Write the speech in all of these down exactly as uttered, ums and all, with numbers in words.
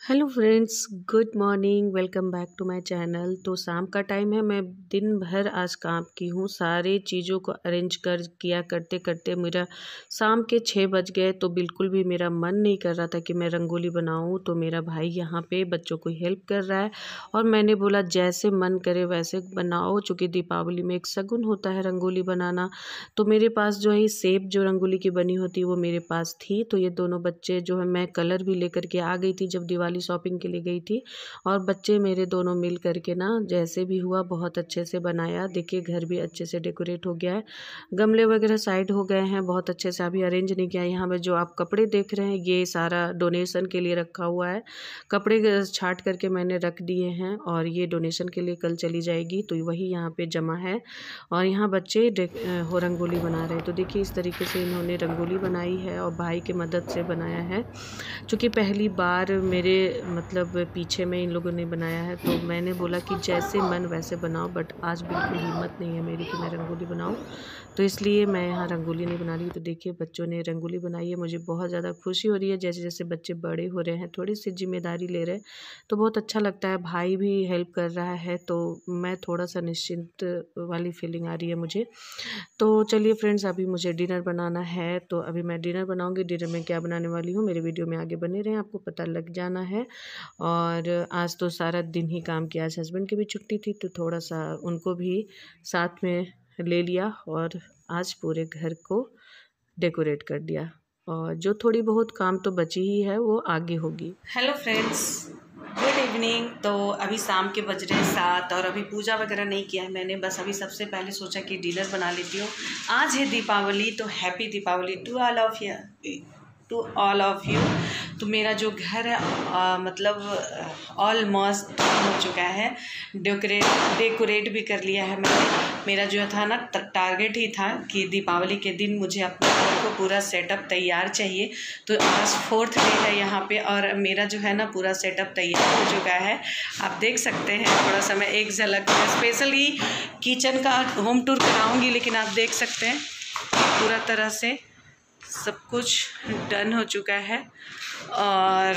Hello friends, good morning. Welcome back to my channel. तो शाम का टाइम है, मैं दिन भर आज काम की हूँ, सारे चीज़ों को अरेंज कर किया करते करते मेरा शाम के छः बज गए। तो बिल्कुल भी मेरा मन नहीं कर रहा था कि मैं रंगोली बनाऊँ। तो मेरा भाई यहाँ पे बच्चों को हेल्प कर रहा है और मैंने बोला जैसे मन करे वैसे बनाओ, चूँकि दीपावली में एक शगुन होता है रंगोली बनाना। तो मेरे पास जो है सेब जो रंगोली की बनी होती है वो मेरे पास थी। तो ये दोनों बच्चे जो है, मैं कलर भी लेकर के आ गई थी जब दिवाली शॉपिंग के लिए गई थी, और बच्चे मेरे दोनों मिल करके ना जैसे भी हुआ बहुत अच्छे से बनाया। देखिए घर भी अच्छे से डेकोरेट हो गया है, गमले वगैरह साइड हो गए हैं बहुत अच्छे से, अभी अरेंज नहीं किया। यहाँ पे जो आप कपड़े देख रहे हैं ये सारा डोनेशन के लिए रखा हुआ है, कपड़े छाट करके मैंने रख दिए हैं और ये डोनेशन के लिए कल चली जाएगी, तो वही यहाँ पे जमा है। और यहाँ बच्चे हो रंगोली बना रहे हैं। तो देखिए इस तरीके से इन्होंने रंगोली बनाई है और भाई की मदद से बनाया है। चूँकि पहली बार मेरे मतलब पीछे में इन लोगों ने बनाया है, तो मैंने बोला कि जैसे मन वैसे बनाओ, बट आज बिल्कुल हिम्मत नहीं है मेरी कि मैं रंगोली बनाऊं, तो इसलिए मैं यहाँ रंगोली नहीं बना रही। तो देखिए बच्चों ने रंगोली बनाई है, मुझे बहुत ज़्यादा खुशी हो रही है। जैसे जैसे बच्चे बड़े हो रहे हैं, थोड़ी सी जिम्मेदारी ले रहे हैं, तो बहुत अच्छा लगता है। भाई भी हेल्प कर रहा है, तो मैं थोड़ा सा निश्चिंत वाली फीलिंग आ रही है मुझे। तो चलिए फ्रेंड्स, अभी मुझे डिनर बनाना है, तो अभी मैं डिनर बनाऊंगी। डिनर में क्या बनाने वाली हूँ मेरे वीडियो में आगे बने रहें, आपको पता लग जाना है। और आज तो सारा दिन ही काम किया, आज हस्बैंड की भी छुट्टी थी तो थोड़ा सा उनको भी साथ में ले लिया और आज पूरे घर को डेकोरेट कर दिया। और जो थोड़ी बहुत काम तो बची ही है वो आगे होगी। Hello friends, good evening. तो अभी शाम के बज रहे हैं सात और अभी पूजा वगैरह नहीं किया है मैंने, बस अभी सबसे पहले सोचा कि डिनर बना लेती हूँ। आज है दीपावली, तो happy Deepawali to all of you to all of you. तो मेरा जो घर है आ, मतलब ऑलमोस्ट हो चुका है, डेकोरेट डेकोरेट भी कर लिया है मैंने। मेरा जो था ना टारगेट ही था कि दीपावली के दिन मुझे अपने घर को पूरा सेटअप तैयार चाहिए। तो आज फोर्थ डे है यहाँ पे और मेरा जो है ना पूरा सेटअप तैयार हो चुका है। आप देख सकते हैं, थोड़ा सा मैं एक झलक में स्पेशली किचन का होम टूर कराऊँगी, लेकिन आप देख सकते हैं पूरा तरह से सब कुछ डन हो चुका है। और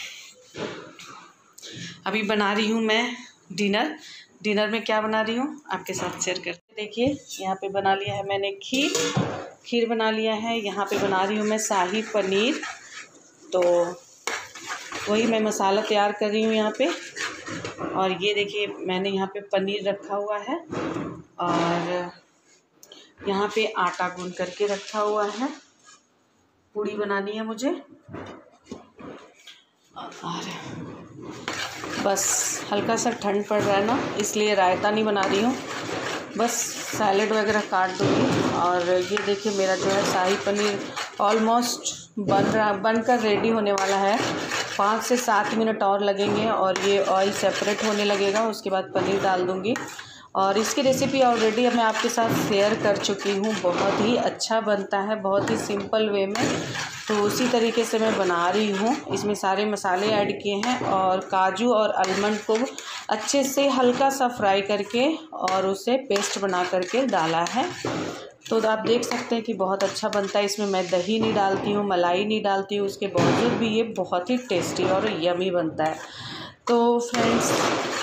अभी बना रही हूँ मैं डिनर। डिनर में क्या बना रही हूँ आपके साथ शेयर करते। देखिए यहाँ पे बना लिया है मैंने खीर खीर बना लिया है। यहाँ पे बना रही हूँ मैं शाही पनीर, तो वही मैं मसाला तैयार कर रही हूँ यहाँ पे। और ये देखिए मैंने यहाँ पे पनीर रखा हुआ है और यहाँ पे आटा गूंद करके रखा हुआ है। पूड़ी बनानी है मुझे और बस हल्का सा ठंड पड़ रहा है ना, इसलिए रायता नहीं बना रही हूँ, बस सैलेड वगैरह काट दूँगी। और ये देखिए मेरा जो है शाही पनीर ऑलमोस्ट बन रहा बनकर रेडी होने वाला है। पाँच से सात मिनट और लगेंगे और ये ऑयल सेपरेट होने लगेगा, उसके बाद पनीर डाल दूँगी। और इसकी रेसिपी ऑलरेडी मैं आपके साथ शेयर कर चुकी हूँ, बहुत ही अच्छा बनता है, बहुत ही सिंपल वे में। तो उसी तरीके से मैं बना रही हूँ। इसमें सारे मसाले ऐड किए हैं और काजू और आलमंड को अच्छे से हल्का सा फ्राई करके और उसे पेस्ट बना करके डाला है। तो आप देख सकते हैं कि बहुत अच्छा बनता है। इसमें मैं दही नहीं डालती हूँ, मलाई नहीं डालती हूँ, उसके बावजूद भी ये बहुत ही टेस्टी और यमी बनता है। तो फ्रेंड्स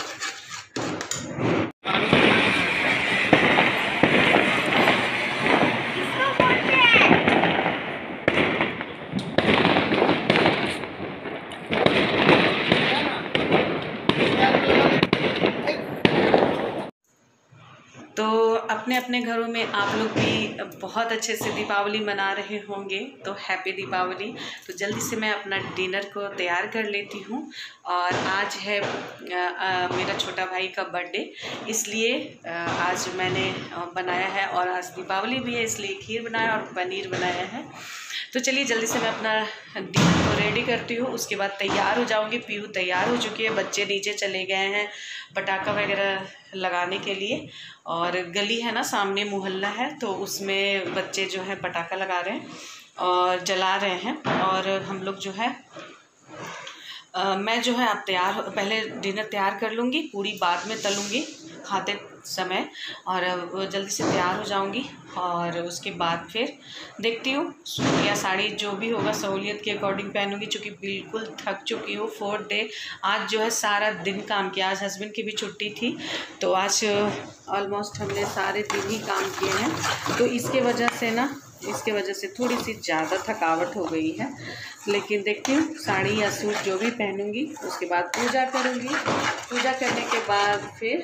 तो अपने अपने घरों में आप लोग भी बहुत अच्छे से दीपावली मना रहे होंगे, तो हैप्पी दीपावली। तो जल्दी से मैं अपना डिनर को तैयार कर लेती हूँ। और आज है आ, आ, मेरा छोटा भाई का बर्थडे, इसलिए आ, आज मैंने बनाया है। और आज दीपावली भी है इसलिए खीर बनाया और पनीर बनाया है। तो चलिए जल्दी से मैं अपना डिनर को रेडी करती हूँ, उसके बाद तैयार हो जाऊँगी। पीहू तैयार हो चुकी है, बच्चे नीचे चले गए हैं पटाखा वगैरह लगाने के लिए। और गली है ना सामने, मोहल्ला है, तो उसमें बच्चे जो है पटाखा लगा रहे हैं और जला रहे हैं। और हम लोग जो है आ, मैं जो है अब तैयार पहले डिनर तैयार कर लूँगी, पूरी बाद में तलूँगी खाते समय, और जल्दी से तैयार हो जाऊँगी और उसके बाद फिर देखती हूँ सूट या साड़ी जो भी होगा सहूलियत के अकॉर्डिंग पहनूँगी, चूँकि बिल्कुल थक चुकी हूँ। फोर्थ डे आज जो है सारा दिन काम किया, आज हस्बैंड की भी छुट्टी थी तो आज ऑलमोस्ट हमने सारे दिन ही काम किए हैं, तो इसके वजह से ना इसके वजह से थोड़ी सी ज़्यादा थकावट हो गई है। लेकिन देखती हूँ साड़ी या सूट जो भी पहनूँगी उसके बाद पूजा करूँगी। पूजा करने के बाद फिर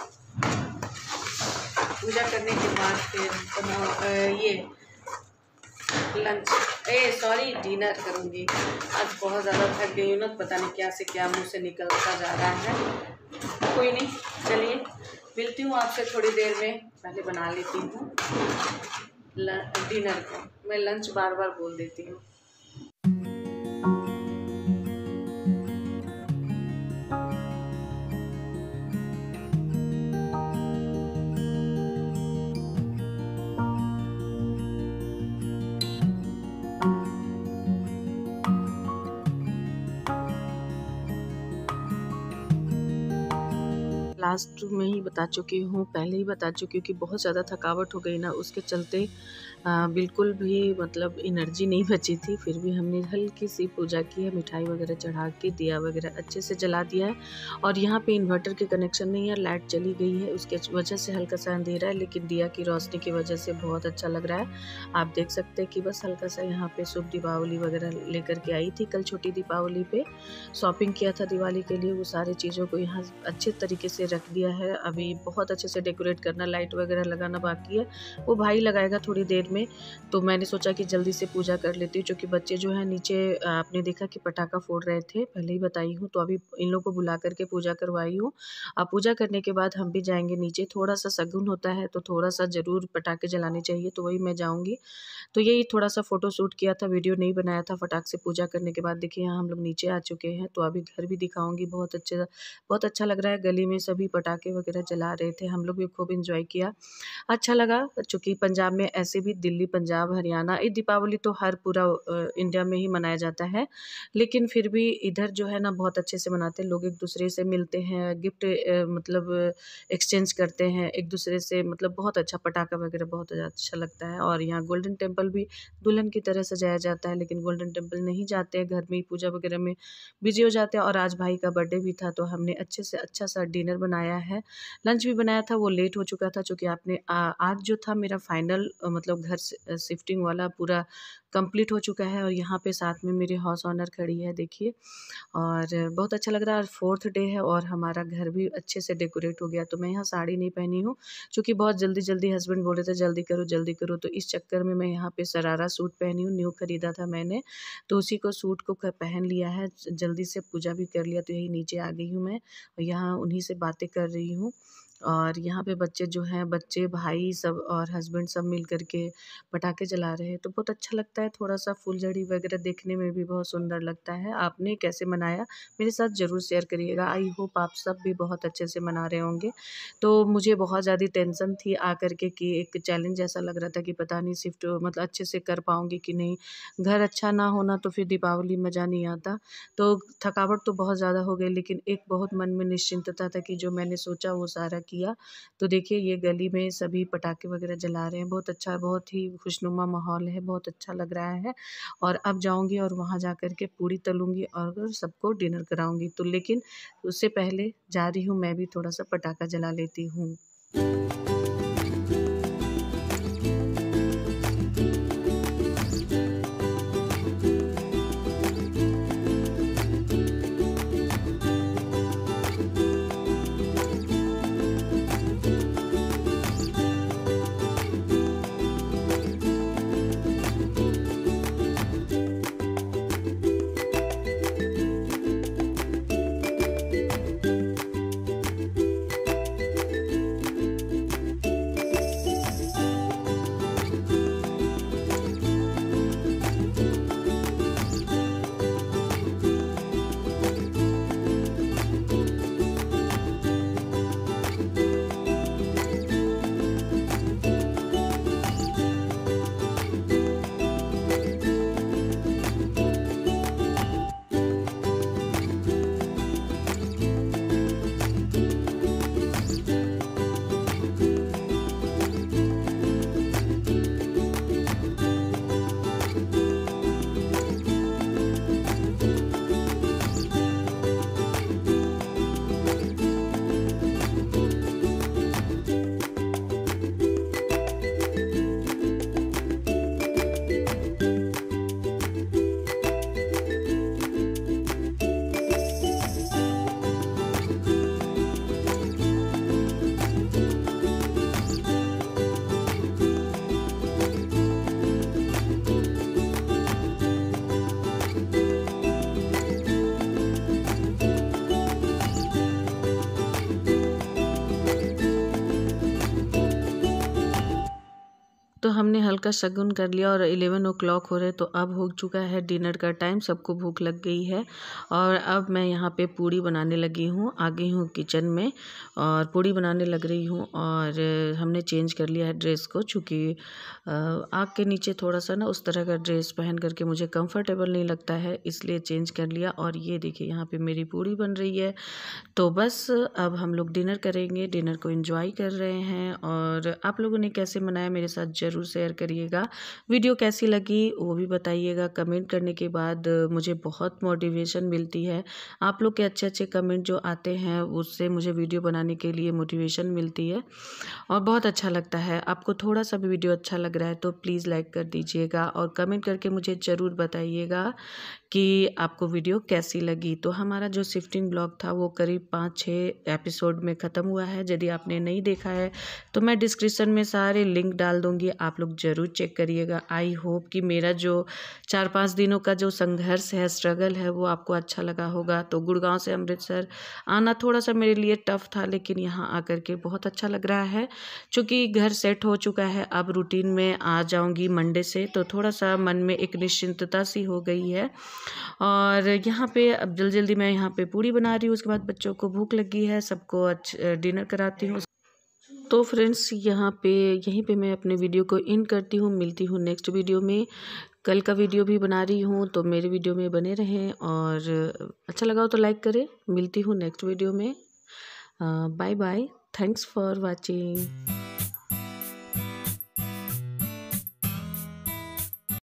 पूजा करने के बाद फिर ये लंच ए सॉरी डिनर करूँगी। आज बहुत ज़्यादा थक गई हूँ ना, पता नहीं क्या से क्या मुँह से निकलता जा रहा है। कोई नहीं, चलिए मिलती हूँ आपसे थोड़ी देर में। पहले बना लेती हूँ डिनर को, मैं लंच बार बार बोल देती हूँ। लास्ट में ही बता चुकी हूँ, पहले ही बता चुकी हूँ कि बहुत ज़्यादा थकावट हो गई ना, उसके चलते आ, बिल्कुल भी मतलब एनर्जी नहीं बची थी। फिर भी हमने हल्की सी पूजा की है, मिठाई वगैरह चढ़ा के दिया वगैरह अच्छे से जला दिया है। और यहाँ पे इन्वर्टर के कनेक्शन नहीं है, लाइट चली गई है, उसके वजह से हल्का सा अंधेरा है, लेकिन दिया की रोशनी की वजह से बहुत अच्छा लग रहा है। आप देख सकते हैं कि बस हल्का सा यहाँ पे शुभ दीपावली वगैरह लेकर के आई थी। कल छोटी दीपावली पे शॉपिंग किया था दिवाली के लिए, वो सारी चीज़ों को यहाँ अच्छे तरीके से रख दिया है। अभी बहुत अच्छे से डेकोरेट करना, लाइट वगैरह लगाना बाकी है, वो भाई लगाएगा थोड़ी देर में। तो मैंने सोचा कि जल्दी से पूजा कर लेती हूँ, क्योंकि बच्चे जो है नीचे आपने देखा कि पटाखा फोड़ रहे थे, पहले ही बताई हूँ। तो अभी इन लोगों को बुला करके पूजा करवाई हूँ। अब पूजा करने के बाद हम भी जाएंगे नीचे, थोड़ा सा शगुन होता है तो थोड़ा सा ज़रूर पटाखे जलाने चाहिए, तो वही मैं जाऊँगी। तो यही थोड़ा सा फ़ोटो शूट किया था, वीडियो नहीं बनाया था फटाक से पूजा करने के बाद। देखिए यहाँ हम लोग नीचे आ चुके हैं, तो अभी घर भी दिखाऊँगी। बहुत अच्छे बहुत अच्छा लग रहा है, गली में सभी पटाखे वगैरह जला रहे थे, हम लोग भी खूब इंजॉय किया, अच्छा लगा। चूँकि पंजाब में ऐसे भी, दिल्ली पंजाब हरियाणा, ये दीपावली तो हर पूरा इंडिया में ही मनाया जाता है, लेकिन फिर भी इधर जो है ना बहुत अच्छे से मनाते हैं। लोग एक दूसरे से मिलते हैं, गिफ्ट मतलब एक्सचेंज करते हैं एक दूसरे से, मतलब बहुत अच्छा पटाखा वगैरह बहुत अच्छा लगता है। और यहाँ गोल्डन टेम्पल भी दुल्हन की तरह सजाया जाता है, लेकिन गोल्डन टेम्पल नहीं जाते हैं, घर में ही पूजा वगैरह में बिजी हो जाते हैं। और आज भाई का बर्थडे भी था, तो हमने अच्छे से अच्छा सा डिनर बनाया है, लंच भी बनाया था। वो लेट हो चुका था, चूँकि आपने आ, आज जो था मेरा फाइनल मतलब घर शिफ्टिंग वाला पूरा कंप्लीट हो चुका है। और यहाँ पे साथ में मेरे हाउस ओनर खड़ी है, देखिए, और बहुत अच्छा लग रहा है। फोर्थ डे है और हमारा घर भी अच्छे से डेकोरेट हो गया। तो मैं यहाँ साड़ी नहीं पहनी हूँ, क्योंकि बहुत जल्दी जल्दी हस्बैंड बोल रहे थे जल्दी करो जल्दी करो, तो इस चक्कर में मैं यहाँ पे शरारा सूट पहनी हूँ, न्यू खरीदा था मैंने, तो उसी को सूट को पहन लिया है, जल्दी से पूजा भी कर लिया। तो यही नीचे आ गई हूँ मैं, और यहाँ उन्हीं से बातें कर रही हूँ। और यहाँ पे बच्चे जो हैं, बच्चे भाई सब और हस्बैंड सब मिल कर के पटाखे जला रहे हैं, तो बहुत अच्छा लगता है। थोड़ा सा फुलझड़ी वगैरह देखने में भी बहुत सुंदर लगता है। आपने कैसे मनाया मेरे साथ ज़रूर शेयर करिएगा। आई होप आप सब भी बहुत अच्छे से मना रहे होंगे। तो मुझे बहुत ज़्यादा टेंशन थी आ कर के कि एक चैलेंज ऐसा लग रहा था कि पता नहीं शिफ्ट मतलब अच्छे से कर पाऊँगी कि नहीं, घर अच्छा ना होना तो फिर दीपावली मज़ा नहीं आता। तो थकावट तो बहुत ज़्यादा हो गई, लेकिन एक बहुत मन में निश्चिंतता था कि जो मैंने सोचा वो सारा किया। तो देखिए ये गली में सभी पटाखे वगैरह जला रहे हैं, बहुत अच्छा, बहुत ही खुशनुमा माहौल है, बहुत अच्छा लग रहा है। और अब जाऊंगी और वहां जा कर के पूड़ी तलूंगी और सबको डिनर कराऊंगी। तो लेकिन उससे पहले जा रही हूँ मैं भी थोड़ा सा पटाखा जला लेती हूँ। तो हमने हल्का शगुन कर लिया और इलेवन ओ क्लॉक हो रहे, तो अब हो चुका है डिनर का टाइम, सबको भूख लग गई है। और अब मैं यहाँ पे पूड़ी बनाने लगी हूँ, आ गई हूँ किचन में और पूड़ी बनाने लग रही हूँ। और हमने चेंज कर लिया है ड्रेस को, चूँकि आग के नीचे थोड़ा सा ना उस तरह का ड्रेस पहन करके मुझे कंफर्टेबल नहीं लगता है, इसलिए चेंज कर लिया। और ये देखिए यहाँ पे मेरी पूड़ी बन रही है। तो बस अब हम लोग डिनर करेंगे, डिनर को एंजॉय कर रहे हैं। और आप लोगों ने कैसे मनाया मेरे साथ ज़रूर शेयर करिएगा। वीडियो कैसी लगी वो भी बताइएगा। कमेंट करने के बाद मुझे बहुत मोटिवेशन मिलती है। आप लोग के अच्छे अच्छे कमेंट जो आते हैं उससे मुझे वीडियो बनाने के लिए मोटिवेशन मिलती है और बहुत अच्छा लगता है। आपको थोड़ा सा भी वीडियो अच्छा लग रहा है तो प्लीज़ लाइक कर दीजिएगा और कमेंट करके मुझे ज़रूर बताइएगा कि आपको वीडियो कैसी लगी। तो हमारा जो शिफ्टिंग ब्लॉग था वो करीब पाँच छः एपिसोड में ख़त्म हुआ है। यदि आपने नहीं देखा है तो मैं डिस्क्रिप्शन में सारे लिंक डाल दूँगी, आप लोग ज़रूर चेक करिएगा। आई होप कि मेरा जो चार पाँच दिनों का जो संघर्ष है, स्ट्रगल है, वो आपको अच्छा लगा होगा। तो गुड़गांव से अमृतसर आना थोड़ा सा मेरे लिए टफ़ था, लेकिन यहाँ आकर के बहुत अच्छा लग रहा है। चूँकि घर सेट हो चुका है, अब रूटीन में आ जाऊँगी मंडे से, तो थोड़ा सा मन में एक निश्चिंतता सी हो गई है। और यहाँ पे अब जल्दी जल्दी मैं यहाँ पे पूड़ी बना रही हूँ, उसके बाद बच्चों को भूख लगी है, सबको अच्छा डिनर कराती हूँ। तो फ्रेंड्स यहाँ पे यहीं पे मैं अपने वीडियो को इन करती हूँ, मिलती हूँ नेक्स्ट वीडियो में। कल का वीडियो भी बना रही हूँ, तो मेरे वीडियो में बने रहें और अच्छा लगा हो तो लाइक करें। मिलती हूँ नेक्स्ट वीडियो में। Bye bye, thanks for watching.